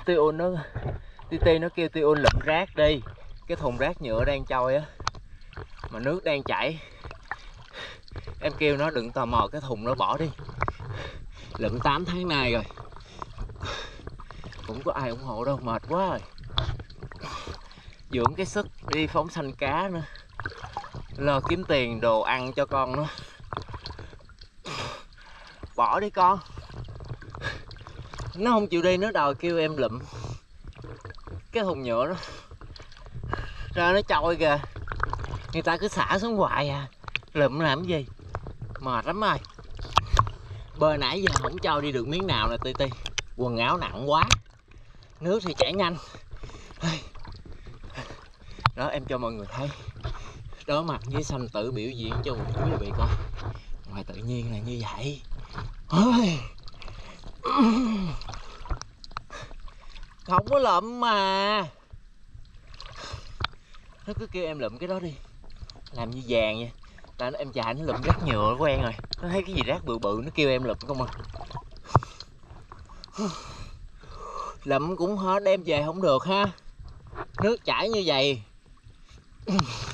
Tiêu nó Titi nó kêu Tiêu lụm rác đi, cái thùng rác nhựa đang trôi á mà nước đang chảy. Em kêu nó đừng tò mò cái thùng nó bỏ đi. Lụm 8 tháng nay rồi cũng có ai ủng hộ đâu, mệt quá rồi. Dưỡng cái sức đi phóng sanh cá nữa, lo kiếm tiền đồ ăn cho con nó. Bỏ đi con. Nó không chịu đi, nó đòi kêu em lụm cái thùng nhựa đó ra nó trôi kìa. Người ta cứ xả xuống hoài à, lụm làm cái gì, mệt lắm rồi. Bơi nãy giờ không cho đi được miếng nào nè Ti Ti, quần áo nặng quá, nước thì chảy nhanh. Đó, em cho mọi người thấy đối mặt với sanh tử biểu diễn cho một quý vị coi, ngoài tự nhiên là như vậy. Không có lụm mà, nó cứ kêu em lụm cái đó đi, làm như vàng vậy. Tại em trai nó lụm rác nhựa quen rồi, nó thấy cái gì rác bự bự nó kêu em lụm không à. Lụm cũng hết đem về không được ha, nước chảy như vậy.